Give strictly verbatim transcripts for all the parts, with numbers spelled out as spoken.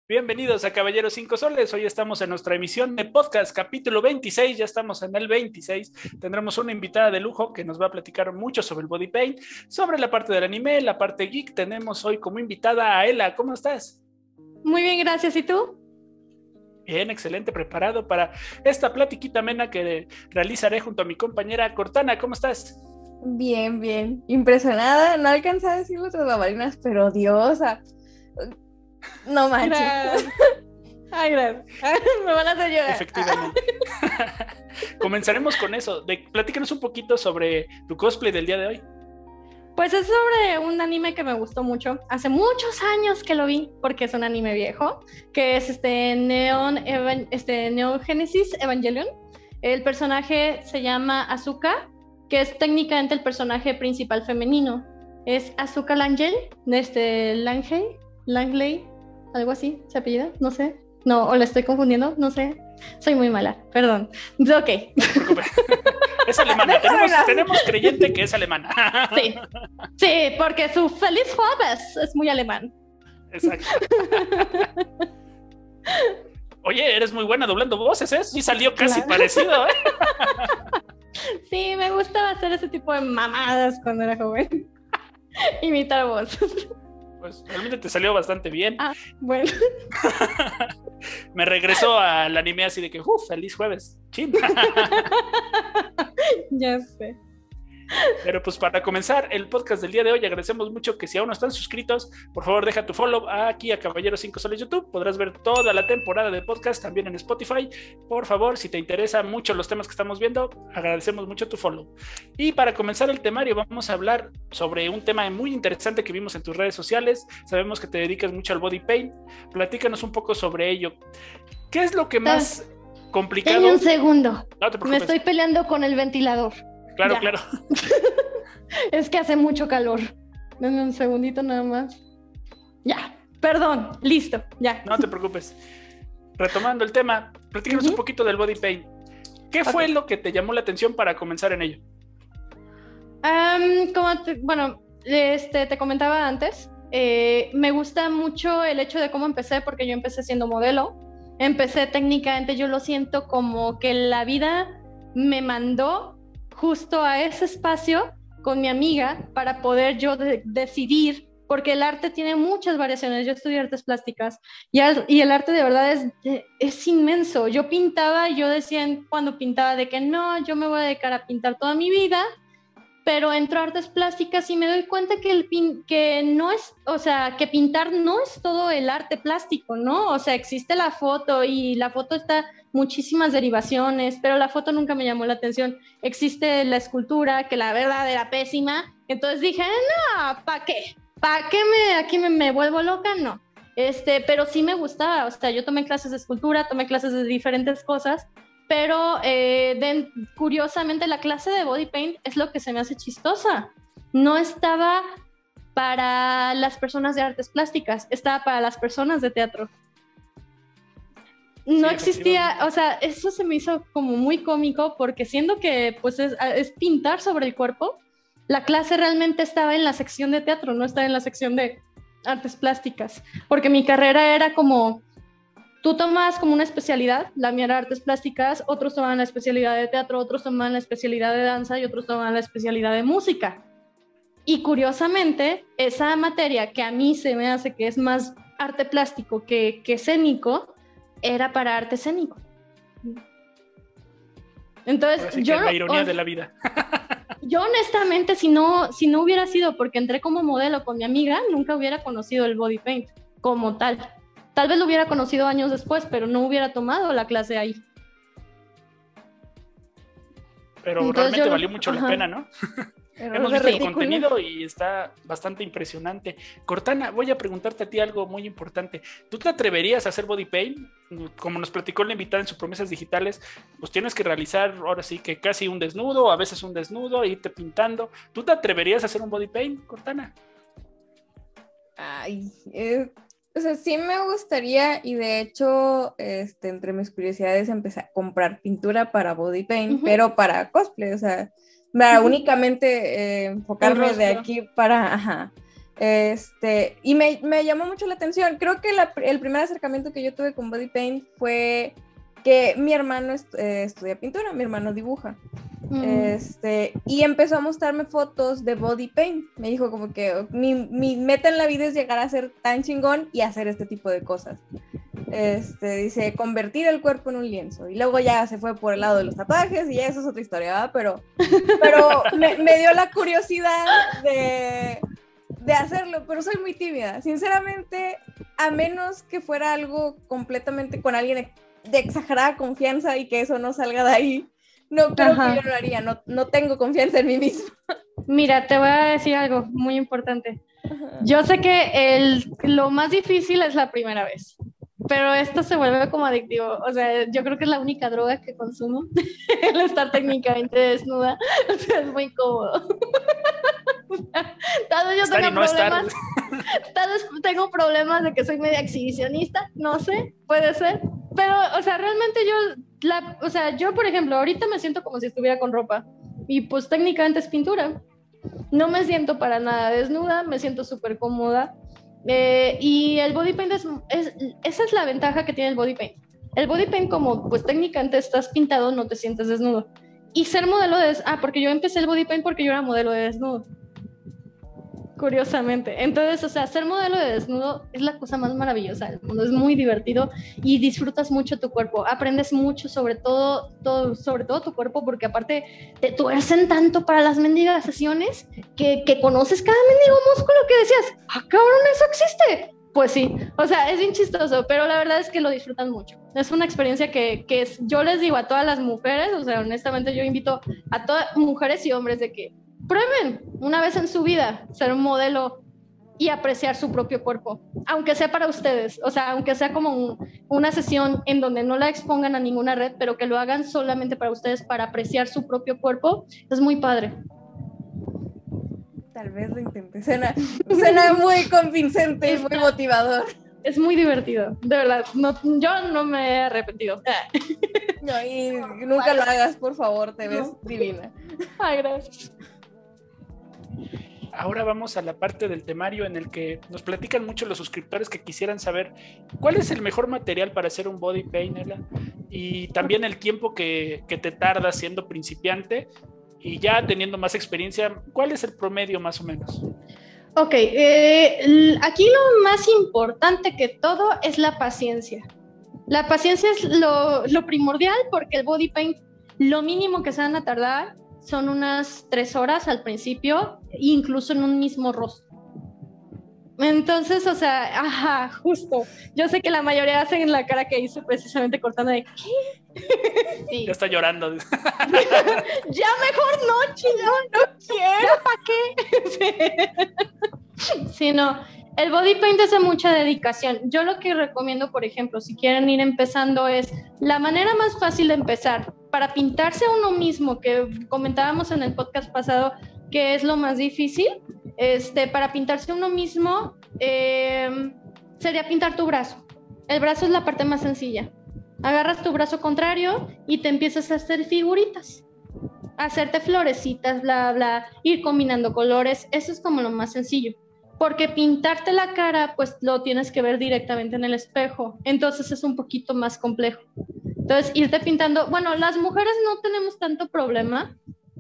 Bienvenidos a Caballeros Cinco Soles. Hoy estamos en nuestra emisión de podcast, capítulo veintiséis. Ya estamos en el veintiséis. Tendremos una invitada de lujo que nos va a platicar mucho sobre el body paint, sobre la parte del anime, la parte geek. Tenemos hoy como invitada a Ela. ¿Cómo estás? Muy bien, gracias. ¿Y tú? Bien, excelente, preparado para esta platiquita amena que realizaré junto a mi compañera Cortana. ¿Cómo estás? Bien, bien. Impresionada. No alcancé a decir otras babalinas, pero diosa. No manches. Gracias. Ay, gracias. Me van a hacer llorar. Efectivamente. Comenzaremos con eso. De, platícanos un poquito sobre tu cosplay del día de hoy. Pues es sobre un anime que me gustó mucho. Hace muchos años que lo vi, porque es un anime viejo, que es este Neon, Evan, este Neon Genesis Evangelion. El personaje se llama Asuka, que es técnicamente el personaje principal femenino. Es Asuka Langley, este Langley, Langley, algo así, ¿se apellida? No sé. No, o la estoy confundiendo, no sé. Soy muy mala, perdón. Ok. No te preocupes. Es alemana, tenemos, tenemos creyente que es alemana. Sí, sí, porque su feliz jueves es muy alemán. Exacto. Oye, eres muy buena doblando voces, ¿eh? Sí salió casi claro. Parecido, ¿eh? Sí, me gustaba hacer ese tipo de mamadas cuando era joven. Imitar voces. Pues realmente te salió bastante bien. Ah, bueno. Me regresó al anime así de que, uff, feliz jueves. Chin. Ya sé. Pero pues para comenzar el podcast del día de hoy, agradecemos mucho que si aún no están suscritos, por favor deja tu follow aquí a Caballeros Cinco Soles YouTube. Podrás ver toda la temporada de podcast también en Spotify. Por favor, si te interesan mucho los temas que estamos viendo, agradecemos mucho tu follow. Y para comenzar el temario, vamos a hablar sobre un tema muy interesante que vimos en tus redes sociales. Sabemos que te dedicas mucho al body paint. Platícanos un poco sobre ello. ¿Qué es lo que más ah, complicado? Dame un segundo. No te preocupes. Me estoy peleando con el ventilador. Claro, ya. claro. Es que hace mucho calor. Dame un segundito nada más. Ya, perdón, listo, ya. No te preocupes. Retomando el tema, platícanos uh-huh. un poquito del body paint. ¿Qué okay. fue lo que te llamó la atención para comenzar en ello? Um, como te, bueno, este, te comentaba antes, eh, me gusta mucho el hecho de cómo empecé, porque yo empecé siendo modelo. Empecé técnicamente, yo lo siento como que la vida me mandó justo a ese espacio con mi amiga para poder yo de- decidir, porque el arte tiene muchas variaciones. Yo estudié artes plásticas y, al, y el arte de verdad es, es inmenso. Yo pintaba y yo decía cuando pintaba de que no, yo me voy a dedicar a pintar toda mi vida, pero entro a artes plásticas y me doy cuenta que, el pin- que no es, o sea, que pintar no es todo el arte plástico, ¿no? O sea, existe la foto y la foto está muchísimas derivaciones, pero la foto nunca me llamó la atención. Existe la escultura, que la verdad era pésima, entonces dije, no, ¿para qué? ¿Para qué me, aquí me, me vuelvo loca? No. Este, pero sí me gustaba, o sea, yo tomé clases de escultura, tomé clases de diferentes cosas, pero eh, de, curiosamente la clase de body paint es lo que se me hace chistosa. No estaba para las personas de artes plásticas, estaba para las personas de teatro. No sí, existía, o sea, eso se me hizo como muy cómico, porque siendo que pues es, es pintar sobre el cuerpo, la clase realmente estaba en la sección de teatro, no estaba en la sección de artes plásticas, porque mi carrera era como, tú tomas como una especialidad, la mía era artes plásticas, otros toman la especialidad de teatro, otros toman la especialidad de danza y otros toman la especialidad de música. Y curiosamente, esa materia que a mí se me hace que es más arte plástico que, que escénico, era para arte escénico. Entonces, sí yo... la ironía o, de la vida. Yo honestamente, si no, si no hubiera sido porque entré como modelo con mi amiga, nunca hubiera conocido el body paint como tal. Tal vez lo hubiera conocido años después, pero no hubiera tomado la clase ahí. Pero entonces realmente yo... valió mucho Ajá. la pena, ¿no? Pero Hemos visto ridículo. El contenido y está bastante impresionante. Cortana, voy a preguntarte a ti algo muy importante. ¿Tú te atreverías a hacer body paint? Como nos platicó la invitada en sus promesas digitales, pues tienes que realizar ahora sí que casi un desnudo, a veces un desnudo, e irte pintando. ¿Tú te atreverías a hacer un body paint, Cortana? Ay, eh, o sea, sí me gustaría, y de hecho, este, entre mis curiosidades empecé a comprar pintura para body paint, uh-huh. pero para cosplay, o sea, para uh-huh. únicamente eh, enfocarme de aquí para, ajá, Este, y me, me llamó mucho la atención. Creo que la, el primer acercamiento que yo tuve con body paint fue que mi hermano est eh, estudia pintura, mi hermano dibuja. Mm. Este, y empezó a mostrarme fotos de body paint. Me dijo como que mi, mi meta en la vida es llegar a ser tan chingón y hacer este tipo de cosas. Este, dice, convertir el cuerpo en un lienzo. Y luego ya se fue por el lado de los tatuajes y eso es otra historia, ¿verdad? Pero, pero me, me dio la curiosidad de, de hacerlo, pero soy muy tímida. Sinceramente, a menos que fuera algo completamente con alguien de exagerada confianza y que eso no salga de ahí, no creo Ajá. que yo lo haría. No, no tengo confianza en mí misma. Mira, te voy a decir algo muy importante. Ajá. Yo sé que el, lo más difícil es la primera vez, pero esto se vuelve como adictivo. O sea, yo creo que es la única droga que consumo, el estar técnicamente desnuda. O sea, es muy cómodo. O sea, tal vez yo tenga no problemas, tal vez tengo problemas de que soy media exhibicionista, no sé, puede ser. Pero, o sea, realmente yo, la, o sea, yo, por ejemplo, ahorita me siento como si estuviera con ropa y pues técnicamente es pintura. No me siento para nada desnuda, me siento súper cómoda. Eh, y el body paint es, es, esa es la ventaja que tiene el body paint. El body paint, como pues técnicamente estás pintado, no te sientes desnudo. Y ser modelo de... Ah, porque yo empecé el body paint porque yo era modelo de desnudo. Curiosamente. Entonces, o sea, ser modelo de desnudo es la cosa más maravillosa del mundo. Es muy divertido y disfrutas mucho tu cuerpo. Aprendes mucho sobre todo, todo, sobre todo tu cuerpo, porque aparte te tuercen tanto para las mendigas sesiones que, que conoces cada mendigo músculo que decías, ¡ah, cabrón, eso existe! Pues sí, o sea, es bien chistoso, pero la verdad es que lo disfrutan mucho. Es una experiencia que, que es, yo les digo a todas las mujeres, o sea, honestamente yo invito a todas mujeres y hombres de que prueben una vez en su vida ser un modelo y apreciar su propio cuerpo, aunque sea para ustedes, o sea, aunque sea como un, una sesión en donde no la expongan a ninguna red, pero que lo hagan solamente para ustedes, para apreciar su propio cuerpo, es muy padre. Tal vez lo intente, suena, suena muy convincente y muy motivador. Es muy divertido, de verdad, no, yo no me he arrepentido. No, y nunca lo hagas, por favor, te ves no. divina. Ay, gracias. Ahora vamos a la parte del temario en el que nos platican mucho los suscriptores que quisieran saber cuál es el mejor material para hacer un body paint, Ela, y también el tiempo que, que te tarda siendo principiante y ya teniendo más experiencia, ¿cuál es el promedio más o menos? Ok, eh, aquí lo más importante que todo es la paciencia. La paciencia es lo, lo primordial, porque el body paint, lo mínimo que se van a tardar son unas tres horas al principio, incluso en un mismo rostro. Entonces, o sea, ajá, justo. Yo sé que la mayoría hacen la cara que hice precisamente cortando de ¿qué? Sí. Ya está llorando. Ya mejor no, chingón, no quiero. ¿Ya para qué? Sí, no. El body paint es de mucha dedicación. Yo lo que recomiendo, por ejemplo, si quieren ir empezando, es la manera más fácil de empezar para pintarse a uno mismo, que comentábamos en el podcast pasado, que es lo más difícil. Este, para pintarse a uno mismo, eh, sería pintar tu brazo. El brazo es la parte más sencilla. Agarras tu brazo contrario y te empiezas a hacer figuritas, a hacerte florecitas, bla, bla, ir combinando colores. Eso es como lo más sencillo. Porque pintarte la cara, pues lo tienes que ver directamente en el espejo. Entonces es un poquito más complejo. Entonces, irte pintando... Bueno, las mujeres no tenemos tanto problema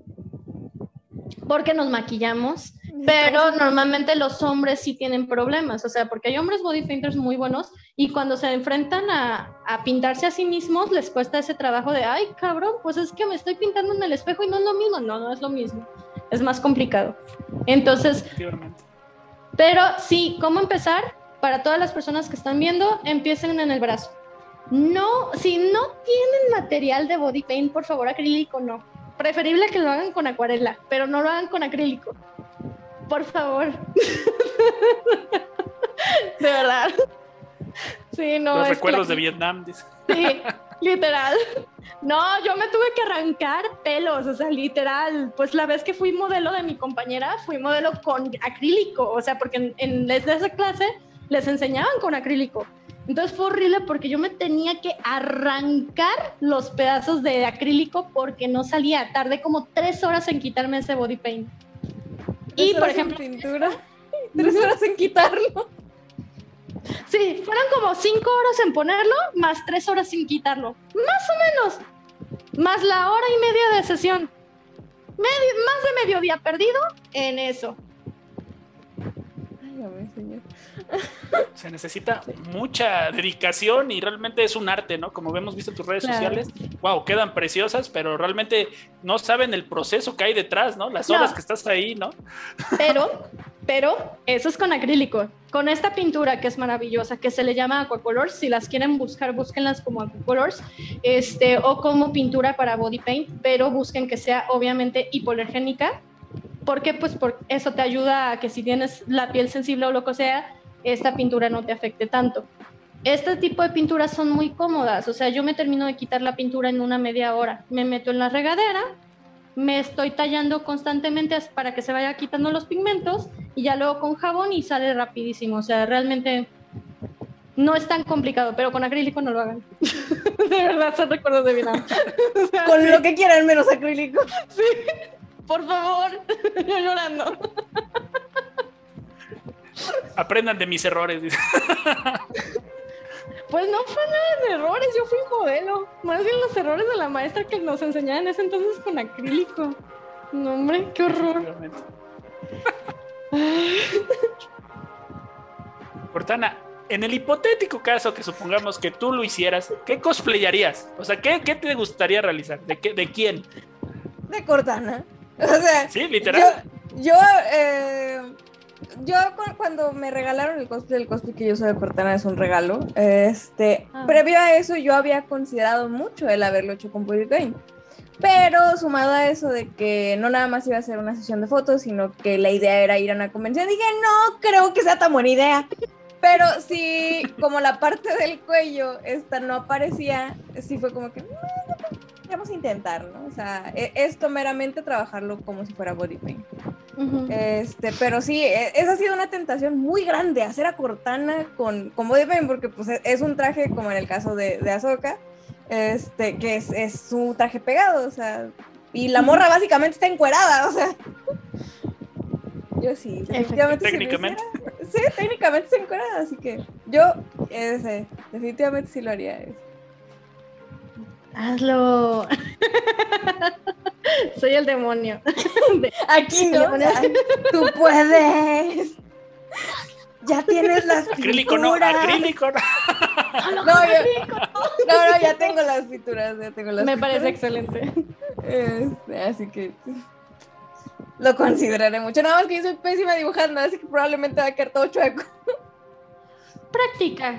porque nos maquillamos, pero normalmente los hombres sí tienen problemas. O sea, porque hay hombres body painters muy buenos y cuando se enfrentan a, a pintarse a sí mismos, les cuesta ese trabajo de, ay, cabrón, pues es que me estoy pintando en el espejo y no es lo mismo. No, no es lo mismo. Es más complicado. Entonces... Pero sí, ¿cómo empezar? Para todas las personas que están viendo, empiecen en el brazo. No, si no tienen material de body paint, por favor, acrílico no. Preferible que lo hagan con acuarela, pero no lo hagan con acrílico. Por favor. De verdad. Sí, no. Los recuerdos que... de Vietnam, dice. Sí, literal. No, yo me tuve que arrancar pelos, o sea, literal. Pues la vez que fui modelo de mi compañera, fui modelo con acrílico, o sea, porque en, en desde esa clase les enseñaban con acrílico. Entonces fue horrible porque yo me tenía que arrancar los pedazos de acrílico porque no salía. Tardé como tres horas en quitarme ese body paint. Y por ejemplo, pintura. tres horas en quitarlo. Sí, fueron como cinco horas en ponerlo, más tres horas sin quitarlo. Más o menos. Más la hora y media de sesión. Medio, más de mediodía perdido en eso. Ay, a ver, señor. Se necesita mucha dedicación y realmente es un arte, ¿no? Como hemos visto en tus redes Claro. sociales, wow, quedan preciosas, pero realmente no saben el proceso que hay detrás, ¿no? Las horas No. que estás ahí, ¿no? Pero, pero, eso es con acrílico. Con esta pintura que es maravillosa, que se le llama Aquacolors, si las quieren buscar, búsquenlas como Aquacolors, este, o como pintura para body paint, pero busquen que sea obviamente hipoalergénica. ¿Por qué? Pues porque eso te ayuda a que si tienes la piel sensible o lo que sea, esta pintura no te afecte tanto. Este tipo de pinturas son muy cómodas, o sea, yo me termino de quitar la pintura en una media hora, me meto en la regadera, me estoy tallando constantemente para que se vaya quitando los pigmentos y ya luego con jabón y sale rapidísimo, o sea, realmente no es tan complicado, pero con acrílico no lo hagan. De verdad, son recuerdos de Vietnam. O sea, Con sí, lo que quieran menos acrílico. sí, por favor, yo llorando. Aprendan de mis errores, dice. Pues no fue nada de errores, yo fui modelo. Más bien los errores de la maestra que nos enseñaba en ese entonces con acrílico. No, hombre, qué horror. Cortana, en el hipotético caso que supongamos que tú lo hicieras, ¿qué cosplayarías? O sea, ¿qué, qué te gustaría realizar? ¿De, qué, ¿De quién? De Cortana. O sea, Sí, literal. Yo, yo, eh, yo cu- cuando me regalaron el cosplay, el cosplay que yo soy de Cortana es un regalo. Este, Ah. previo a eso yo había considerado mucho el haberlo hecho con body paint. Pero sumado a eso de que no nada más iba a ser una sesión de fotos, sino que la idea era ir a una convención, dije, no creo que sea tan buena idea. Pero sí, como la parte del cuello esta no aparecía, sí fue como que, "No, vamos a intentar, ¿no? O sea, e- esto meramente trabajarlo como si fuera body paint. Ujú. Este, pero sí, e- esa ha sido una tentación muy grande, hacer a Cortana con, con body paint, porque pues e- es un traje como en el caso de, de Ahsoka, este, que es, es su traje pegado, o sea, y la morra básicamente está encuerada, o sea. Yo sí, definitivamente. Técnicamente. Si lo hiciera, sí, técnicamente está encuerada, así que yo, ese, definitivamente sí lo haría. Eso. Hazlo. Soy el demonio. Aquí no, Le pones- ay, tú puedes. Ya tienes las Acrílico no, pinturas. acrílico no. No, yo- no, no, ya tengo las pinturas, ya tengo las Me pinturas. parece excelente. Este, así que lo consideraré mucho. Nada más que yo soy pésima dibujando, así que probablemente va a quedar todo chueco. Práctica.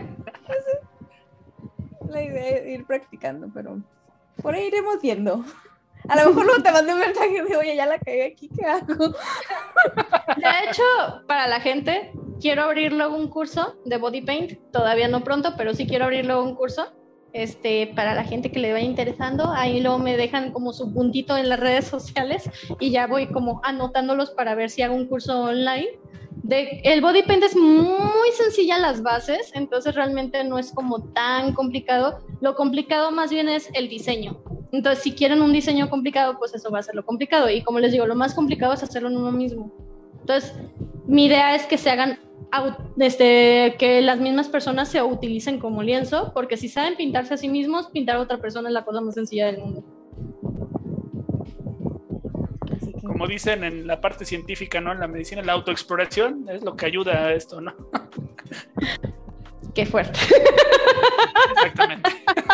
La idea es ir practicando, pero por ahí iremos viendo. A lo mejor luego te mandé un mensaje de, oye, ya la cagué aquí, ¿qué hago? De hecho, para la gente, quiero abrir luego un curso de body paint. Todavía no pronto, pero sí quiero abrir luego un curso. Este, para la gente que le vaya interesando, ahí luego me dejan como su puntito en las redes sociales y ya voy como anotándolos para ver si hago un curso online. De, el body paint es muy sencilla las bases, entonces realmente no es como tan complicado. Lo complicado más bien es el diseño. Entonces, si quieren un diseño complicado, pues eso va a ser lo complicado. Y como les digo, lo más complicado es hacerlo en uno mismo. Entonces, mi idea es que se hagan, este, que las mismas personas se utilicen como lienzo, porque si saben pintarse a sí mismos, pintar a otra persona es la cosa más sencilla del mundo. Así que, Como dicen en la parte científica, ¿no? En la medicina, la autoexploración es lo que ayuda a esto, ¿no? Qué fuerte. Exactamente.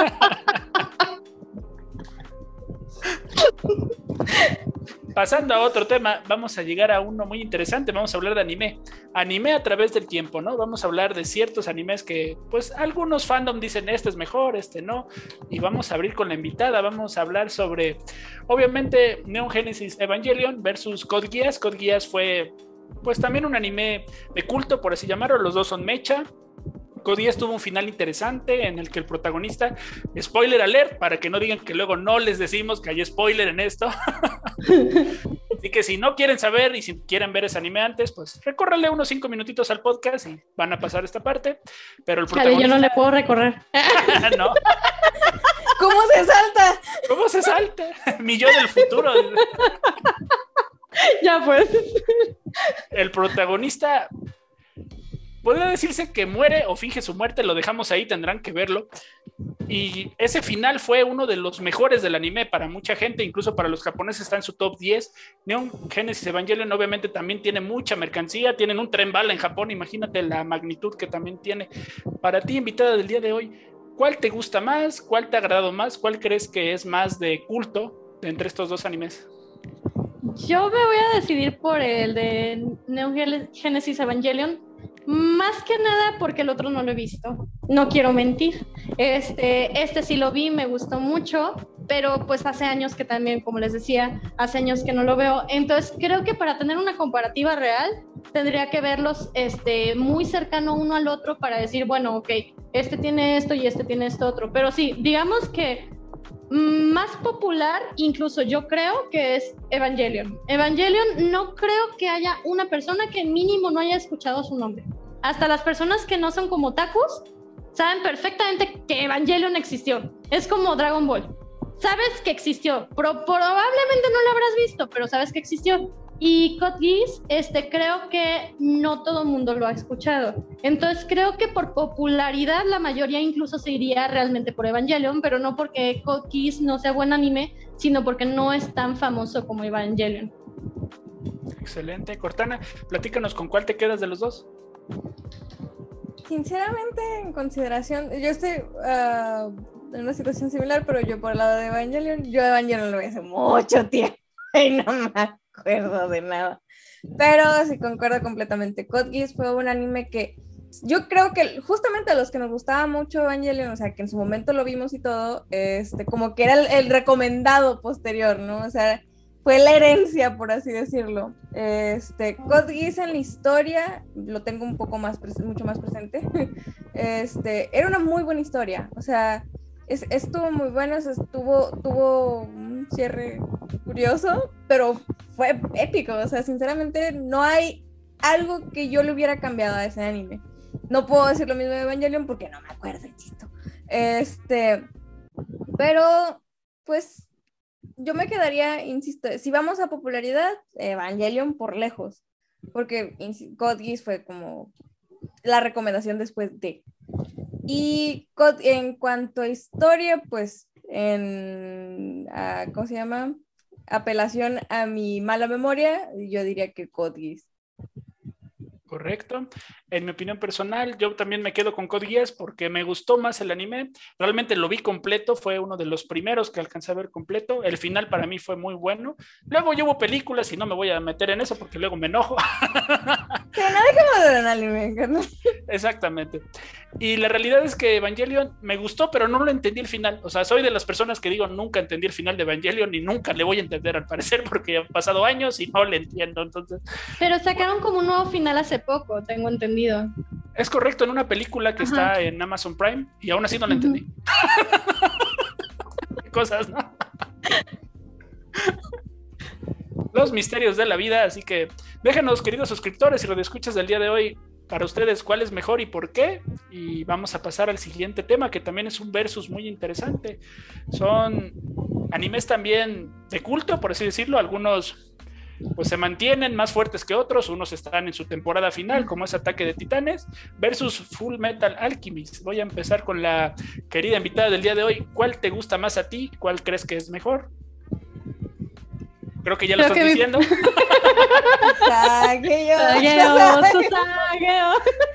Pasando a otro tema, vamos a llegar a uno muy interesante, vamos a hablar de anime. Anime a través del tiempo, ¿no? Vamos a hablar de ciertos animes que, pues, algunos fandom dicen este es mejor, este no. Y vamos a abrir con la invitada, vamos a hablar sobre, obviamente, Neon Genesis Evangelion versus Code Geass. Code Geass fue, pues, también un anime de culto, por así llamarlo. Los dos son mecha. Code Geass tuvo un final interesante en el que el protagonista, spoiler alert, para que no digan que luego no les decimos que hay spoiler en esto. Así que si no quieren saber y si quieren ver ese anime antes, pues recórrale unos cinco minutitos al podcast y van a pasar esta parte. Pero el Chale, protagonista... yo no le puedo recorrer. ¿No? ¿cómo se salta? ¿Cómo se salta? Mi yo del futuro. Ya pues. El protagonista podría decirse que muere o finge su muerte, lo dejamos ahí, tendrán que verlo. Y ese final fue uno de los mejores del anime para mucha gente, incluso para los japoneses está en su top diez. Neon Genesis Evangelion obviamente también tiene mucha mercancía, tienen un tren bala en Japón, imagínate la magnitud que también tiene. Para ti, invitada del día de hoy, ¿cuál te gusta más? ¿Cuál te ha agradado más? ¿Cuál crees que es más de culto de entre estos dos animes? Yo me voy a decidir por el de Neon Genesis Evangelion, más que nada porque el otro no lo he visto, no quiero mentir. Este, este sí lo vi, me gustó mucho, pero pues hace años que también, como les decía, hace años que no lo veo. Entonces creo que para tener una comparativa real, tendría que verlos este, muy cercano uno al otro para decir, bueno, ok, este tiene esto y este tiene esto otro. Pero sí, digamos que más popular, incluso yo creo que es Evangelion. Evangelion, no creo que haya una persona que mínimo no haya escuchado su nombre. Hasta las personas que no son como otakus saben perfectamente que Evangelion existió. Es como Dragon Ball. Sabes que existió. Pro- probablemente no lo habrás visto, pero sabes que existió. Y Code Geass, este, creo que no todo el mundo lo ha escuchado. Entonces creo que por popularidad la mayoría incluso se iría realmente por Evangelion, pero no porque Code Geass no sea buen anime, sino porque no es tan famoso como Evangelion. Excelente. Cortana, platícanos con cuál te quedas de los dos. Sinceramente, en consideración, yo estoy uh, en una situación similar, pero yo por el lado de Evangelion, yo Evangelion lo vi hace mucho tiempo y no me acuerdo de nada. Pero sí concuerdo completamente. Code Geass fue un anime que yo creo que justamente a los que nos gustaba mucho Evangelion, o sea, que en su momento lo vimos y todo, este, como que era el, el recomendado posterior, ¿no? O sea, fue la herencia, por así decirlo. Este, Code Geass en la historia, lo tengo un poco más, mucho más presente. Este, era una muy buena historia, o sea, es, estuvo muy bueno, estuvo, tuvo un cierre curioso, pero fue épico, o sea, sinceramente no hay algo que yo le hubiera cambiado a ese anime. No puedo decir lo mismo de Evangelion porque no me acuerdo, insisto. Este, pero, pues, yo me quedaría, insisto, si vamos a popularidad, Evangelion por lejos, porque Code Geass fue como la recomendación después de. Y en cuanto a historia, pues, en, uh, ¿cómo se llama? Apelación a mi mala memoria, yo diría que Code Geass. Correcto. En mi opinión personal, yo también me quedo con Code Geass porque me gustó más el anime. Realmente lo vi completo, fue uno de los primeros que alcancé a ver completo. El final para mí fue muy bueno. Luego ya hubo películas y no me voy a meter en eso porque luego me enojo. Sí, no dejemos de ver un anime, ¿no? Exactamente. Y la realidad es que Evangelion me gustó, pero no lo entendí el final. O sea, soy de las personas que digo, nunca entendí el final de Evangelion y nunca le voy a entender al parecer porque han pasado años y no le entiendo. Entonces, pero sacaron como un nuevo final hace poco, tengo entendido. Es correcto, en una película que Ajá. está en Amazon Prime y aún así no la entendí. Uh-huh. Cosas, ¿no? Los misterios de la vida, así que déjenos, queridos suscriptores y radioescuchas del día de hoy, para ustedes cuál es mejor y por qué, y vamos a pasar al siguiente tema, que también es un versus muy interesante. Son animes también de culto, por así decirlo, algunos pues se mantienen más fuertes que otros, unos están en su temporada final, como es Ataque de Titanes, versus Full Metal Alchemist. Voy a empezar con la querida invitada del día de hoy. ¿Cuál te gusta más a ti? ¿Cuál crees que es mejor? Creo que ya lo Creo estás diciendo. Mi... Sagueo, Sagueo.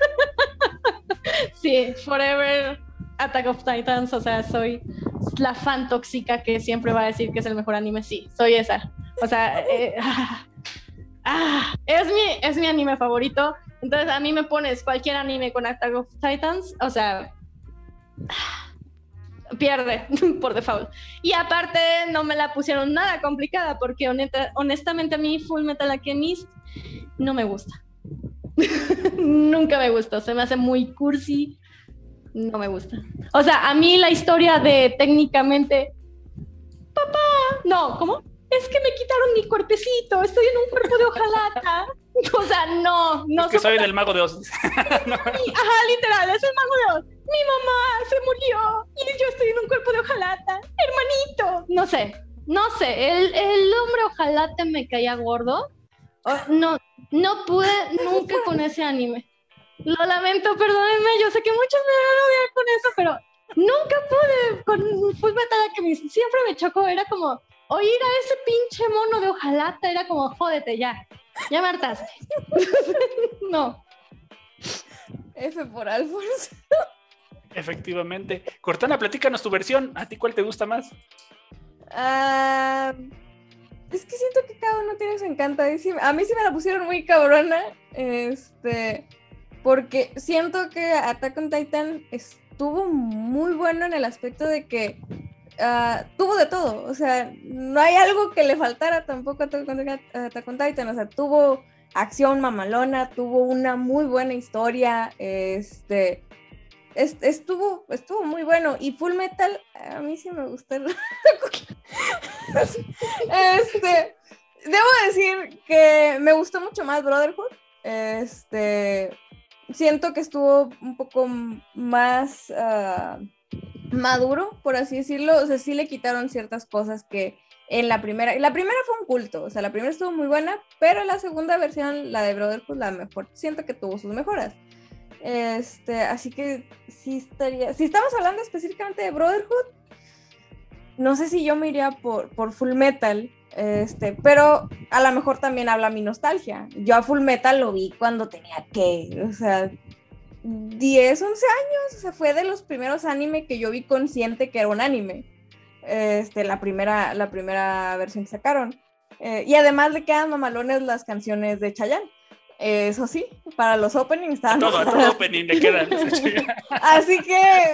Sí, Forever Attack of Titans, o sea, soy la fan tóxica que siempre va a decir que es el mejor anime. Sí, soy esa. O sea, eh, ah, ah, es, mi, es mi anime favorito. Entonces a mí me pones cualquier anime con Attack of Titans, o sea, ah, pierde por default. Y aparte no me la pusieron nada complicada porque honesta, honestamente a mí Full Metal Alchemist no me gusta. Nunca me gustó, se me hace muy cursi, no me gusta. O sea, a mí la historia de técnicamente, papá, no, ¿cómo? Es que me quitaron mi cuerpecito, estoy en un cuerpo de hojalata. O sea, no, no. Es que soy del Mago de Oz. No. Ajá, literal, es el Mago de Oz. Mi mamá se murió y yo estoy en un cuerpo de hojalata. Hermanito. No sé, no sé, el, el hombre hojalata me caía gordo. No, no pude nunca con ese anime. Lo lamento, perdónenme, yo sé que muchos me van a odiar con eso, pero nunca pude con Full Metal Alchemist. Siempre me chocó, era como oír a ese pinche mono de hojalata, era como, jódete ya, ya me hartaste. No. F por Alphonse. Efectivamente. Cortana, platícanos tu versión. ¿A ti cuál te gusta más? Uh, es que siento que cada uno tiene su encanto. A mí sí me la pusieron muy cabrona. Este, porque siento que Attack on Titan estuvo muy bueno en el aspecto de que uh, tuvo de todo. O sea, no hay algo que le faltara tampoco a Attack on Titan. O sea, tuvo acción mamalona, tuvo una muy buena historia. Este. Estuvo, estuvo muy bueno. Y Full Metal, a mí sí me gustó. este, debo decir que me gustó mucho más Brotherhood. Este, siento que estuvo un poco más uh, maduro, por así decirlo. O sea, sí le quitaron ciertas cosas que en la primera, la primera fue un culto. O sea, la primera estuvo muy buena, pero la segunda versión, la de Brotherhood, la mejor. Siento que tuvo sus mejoras. Este, así que sí estaría. Si estamos hablando específicamente de Brotherhood, no sé si yo me iría por, por Full Metal, este, pero a lo mejor también habla mi nostalgia. Yo a Full Metal lo vi cuando tenía que, o sea, diez, once años. O sea, fue de los primeros anime que yo vi consciente que era un anime. Este, la primera, la primera versión que sacaron. Eh, y además le quedan mamalones las canciones de Chayanne. Eso sí, para los openings estaban... Todo, todo opening le queda. Así que...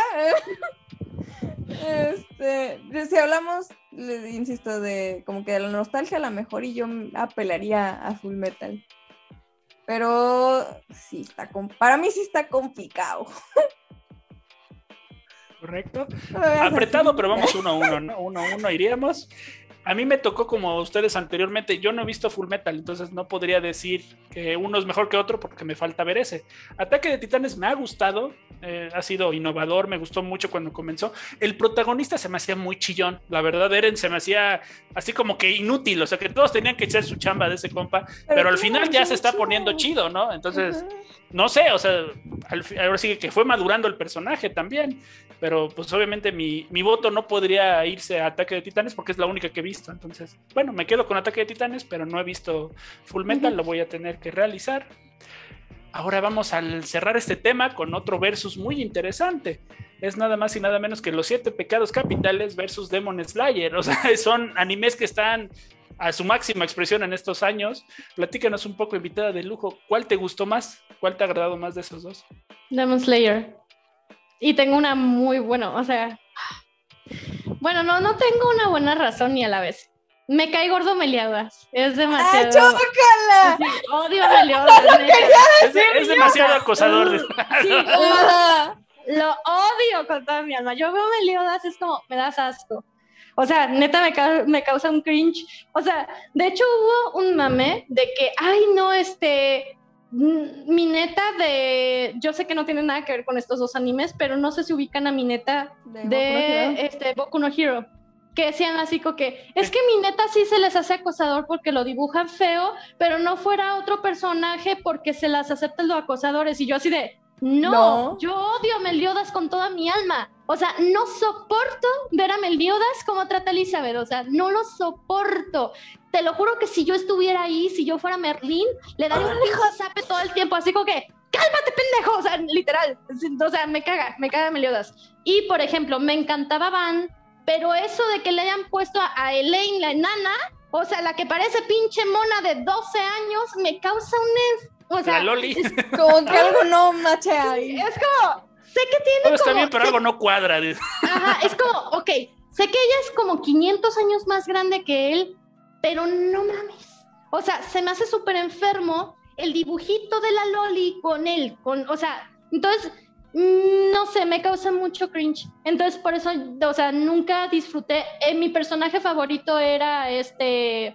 este, si hablamos, les insisto, de como que de la nostalgia, a lo mejor y yo apelaría a Full Metal. Pero sí, está para mí sí está complicado. Correcto. Apretado, pero vamos uno a uno, ¿no? Uno a uno iríamos. A mí me tocó, como ustedes anteriormente, yo no he visto Full Metal, entonces no podría decir que uno es mejor que otro porque me falta ver ese. Ataque de Titanes me ha gustado, eh, ha sido innovador, me gustó mucho cuando comenzó. El protagonista se me hacía muy chillón, la verdad, Eren se me hacía así como que inútil, o sea que todos tenían que echar su chamba de ese compa, pero, pero al final ya se está chido. Poniendo chido, ¿no? Entonces, uh-huh. no sé, o sea, al, ahora sí que fue madurando el personaje también, pero pues obviamente mi, mi voto no podría irse a Ataque de Titanes porque es la única que he visto. Entonces, bueno, me quedo con Ataque de Titanes, pero no he visto Full Metal, uh-huh. lo voy a tener que realizar. Ahora vamos a cerrar este tema con otro versus muy interesante. Es nada más y nada menos que Los Siete Pecados Capitales versus Demon Slayer. O sea, son animes que están a su máxima expresión en estos años. Platícanos un poco, invitada de lujo, ¿cuál te gustó más? ¿Cuál te ha agradado más de esos dos? Demon Slayer. Y tengo una muy buena, o sea... Bueno, no, no tengo una buena razón ni a la vez. Me cae gordo Meliodas. Es demasiado... ¡Ah, chócala! Sí, odio a Meliodas. es, es demasiado acosador. Uh, sí, uh, lo odio con toda mi alma. Yo veo a Meliodas, es como, me das asco. O sea, neta me, ca- me causa un cringe. O sea, de hecho hubo un mame de que, ay, no, este... Mi neta de... Yo sé que no tiene nada que ver con estos dos animes, pero no sé si ubican a mi neta de, de Boku no este, Boku no Hero. Que decían así como que, es que mi neta sí se les hace acosador porque lo dibujan feo, pero no fuera otro personaje porque se las aceptan los acosadores. Y yo así de, no, no. yo odio a Meliodas con toda mi alma. O sea, no soporto ver a Meliodas como trata Elizabeth. O sea, no lo soporto. Te lo juro que si yo estuviera ahí, si yo fuera Merlín, le daría un hijo de zape todo el tiempo, así como que, ¡cálmate, pendejo! O sea, literal. O sea, me caga, me caga Meliodas. Y, por ejemplo, me encantaba Van, pero eso de que le hayan puesto a, a Elaine, la enana, o sea, la que parece pinche mona de doce años, me causa un... O sea, la Loli. Es como que algo no machea ahí. Es como, sé que tiene Todo como... está bien, pero sé, algo no cuadra. Ajá, es como, ok, sé que ella es como quinientos años más grande que él, pero no mames. O sea, se me hace súper enfermo el dibujito de la Loli con él, con, o sea, entonces, no sé, me causa mucho cringe. Entonces, por eso, o sea, nunca disfruté. Eh, mi personaje favorito era este...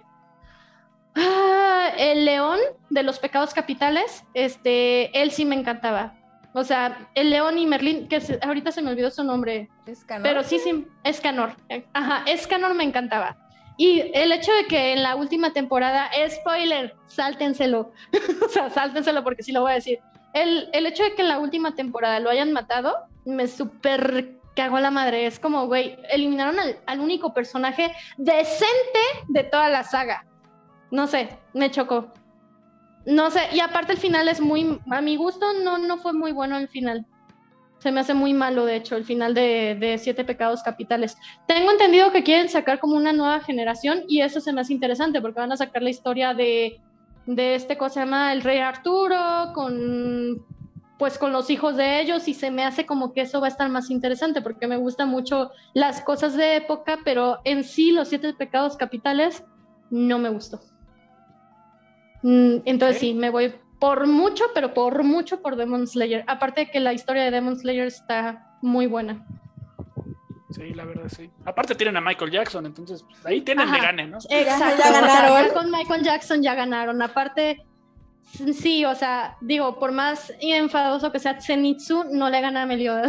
Ah, el león de los pecados capitales. Este, él sí me encantaba. O sea, el león y Merlín, que se, ahorita se me olvidó su nombre. ¿Escanor? Pero sí, sí, Escanor. Ajá, Escanor me encantaba. Y el hecho de que en la última temporada, spoiler, sáltenselo. O sea, sáltenselo porque sí lo voy a decir. el, el hecho de que en la última temporada lo hayan matado, me súper cagó la madre. Es como, güey, eliminaron al, al único personaje decente de toda la saga. No sé, me chocó. No sé, y aparte el final es muy, a mi gusto no, no fue muy bueno el final. Se me hace muy malo, de hecho, el final de, de Siete Pecados Capitales. Tengo entendido que quieren sacar como una nueva generación y eso se me hace interesante porque van a sacar la historia de, de este, ¿cómo se llama? El Rey Arturo, con, pues con los hijos de ellos, y se me hace como que eso va a estar más interesante porque me gustan mucho las cosas de época, pero en sí los Siete Pecados Capitales no me gustó. Entonces ¿Sí? sí, me voy por mucho, pero por mucho por Demon Slayer. Aparte de que la historia de Demon Slayer está muy buena. Sí, la verdad, sí. Aparte tienen a Michael Jackson, entonces pues, ahí tienen de gane, ¿no? Exacto, ya ganaron. O sea, con Michael Jackson ya ganaron. Aparte, sí, o sea, digo, por más enfadoso que sea Zenitsu, no le gana a Meliodas.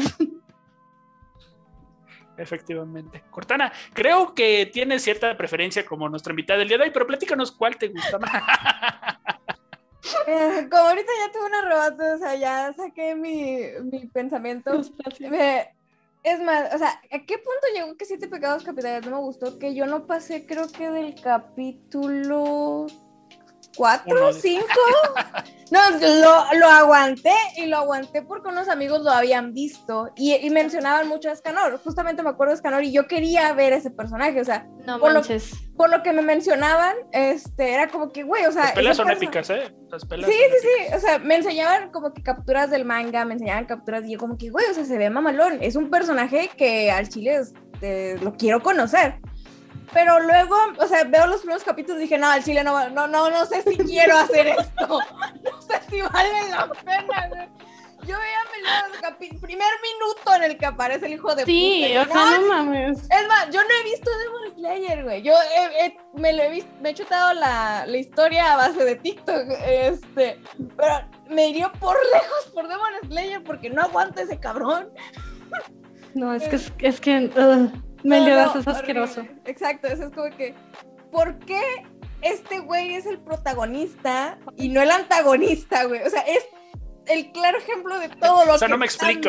Efectivamente. Cortana, creo que tienes cierta preferencia como nuestra invitada del día de hoy, pero platícanos cuál te gusta más. Eh, como ahorita ya tuve un arrebato, o sea, ya saqué mi, mi pensamiento. Me, es más, o sea, ¿a qué punto llegó que Siete Pecados Capitales no me gustó? Que yo no pasé, creo que del capítulo cuatro, cinco. No, lo, lo aguanté y lo aguanté porque unos amigos lo habían visto y, y mencionaban mucho a Escanor. Justamente me acuerdo de Escanor y yo quería ver ese personaje, o sea, no por, lo, por lo que me mencionaban, este, era como que, güey, o sea... Las peleas son épicas, ¿eh? Las peleas sí, son sí, épicas. Sí, o sea, me enseñaban como que capturas del manga, me enseñaban capturas y yo como que, güey, o sea, se ve mamalón. Es un personaje que al chile este, lo quiero conocer. Pero luego, o sea, veo los primeros capítulos y dije, no, al chile no, no, no, no sé si quiero hacer esto. No sé si vale la pena, güey. Yo veía el capi- primer minuto en el que aparece el hijo de sí, puta. Sí, o sea, no mames. Es más, yo no he visto Demon Slayer, güey. Yo he, he, me lo he visto, me he chutado la, la historia a base de TikTok, este, pero me iría por lejos por Demon Slayer porque no aguanto ese cabrón. No, es que, es, es que... Uh... Meliodas no, no, es asqueroso. Horrible. Exacto, eso es como que, ¿por qué este güey es el protagonista y no el antagonista, güey? O sea, es el claro ejemplo de todo lo que... O sea, no me explico.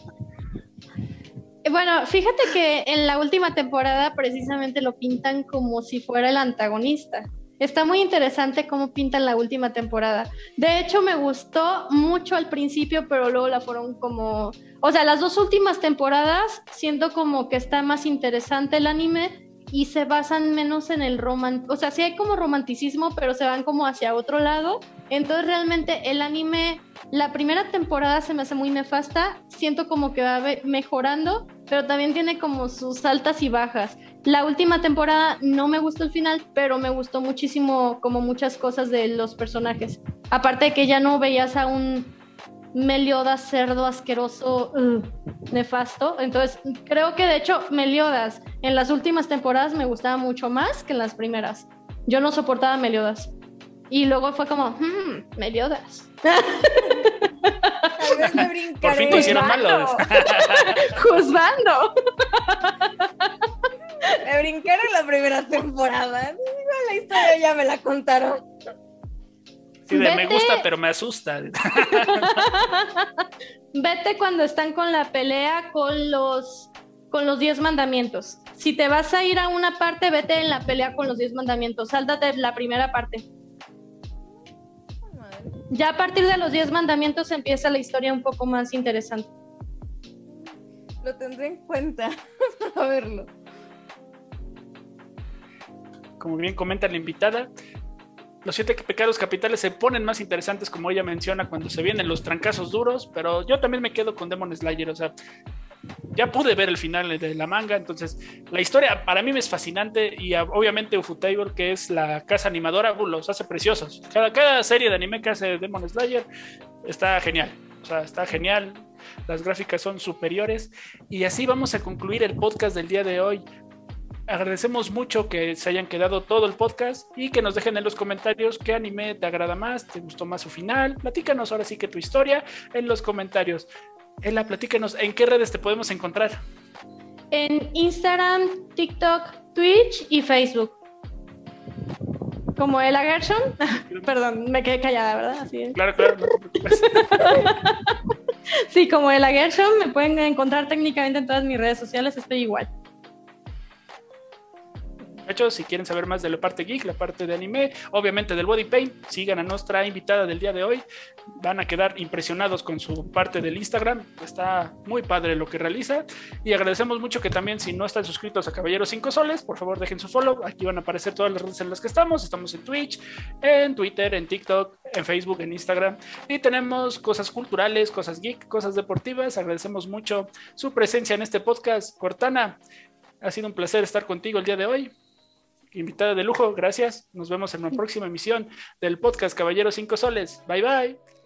Bueno, fíjate que en la última temporada precisamente lo pintan como si fuera el antagonista. Está muy interesante cómo pintan la última temporada. De hecho, me gustó mucho al principio, pero luego la fueron como... O sea, las dos últimas temporadas siento como que está más interesante el anime y se basan menos en el romance. O sea, sí hay como romanticismo, pero se van como hacia otro lado. Entonces, realmente el anime, la primera temporada se me hace muy nefasta. Siento como que va mejorando, pero también tiene como sus altas y bajas. La última temporada no me gustó el final, pero me gustó muchísimo como muchas cosas de los personajes. Aparte de que ya no veías a un Meliodas cerdo asqueroso, uh, nefasto. Entonces creo que de hecho Meliodas en las últimas temporadas me gustaba mucho más que en las primeras. Yo no soportaba a Meliodas y luego fue como hmm, Meliodas. Tal vez me brincaré. Por fin te hicieron malo. Juzgando. Me brincaron la primera temporada. La historia ya me la contaron. Sí, de Vete. Me gusta, pero me asusta. Vete cuando están con la pelea con los con los diez mandamientos. Si te vas a ir a una parte, vete en la pelea con los diez mandamientos. Sáltate la primera parte. Ya a partir de los diez mandamientos empieza la historia un poco más interesante. Lo tendré en cuenta para verlo. Como bien comenta la invitada, los siete pecados capitales se ponen más interesantes, como ella menciona, cuando se vienen los trancazos duros, pero yo también me quedo con Demon Slayer. O sea, ya pude ver el final de la manga, entonces la historia para mí me es fascinante y obviamente Ufotable, que es la casa animadora, los hace preciosos. Cada, cada serie de anime que hace Demon Slayer está genial, o sea, está genial, las gráficas son superiores y así vamos a concluir el podcast del día de hoy. Agradecemos mucho que se hayan quedado todo el podcast y que nos dejen en los comentarios qué anime te agrada más, te gustó más su final. Platícanos ahora sí que tu historia en los comentarios. Ela, platícanos, ¿en qué redes te podemos encontrar? En Instagram, TikTok, Twitch y Facebook. Como Ella Gershon. Perdón, me quedé callada, ¿verdad? Así es. Claro, claro, no te preocupes. Sí, como Ella Gershon, me pueden encontrar técnicamente en todas mis redes sociales, estoy igual. De hecho, si quieren saber más de la parte geek, la parte de anime, obviamente del body paint, sigan a nuestra invitada del día de hoy. Van a quedar impresionados con su parte del Instagram. Está muy padre lo que realiza. Y agradecemos mucho que también, si no están suscritos a Caballeros cinco Soles, por favor dejen su follow. Aquí van a aparecer todas las redes en las que estamos. Estamos en Twitch, en Twitter, en TikTok, en Facebook, en Instagram. Y tenemos cosas culturales, cosas geek, cosas deportivas. Agradecemos mucho su presencia en este podcast. Cortana, ha sido un placer estar contigo el día de hoy. Invitada de lujo, gracias. Nos vemos en una próxima emisión del podcast Caballeros cinco Soles. Bye bye.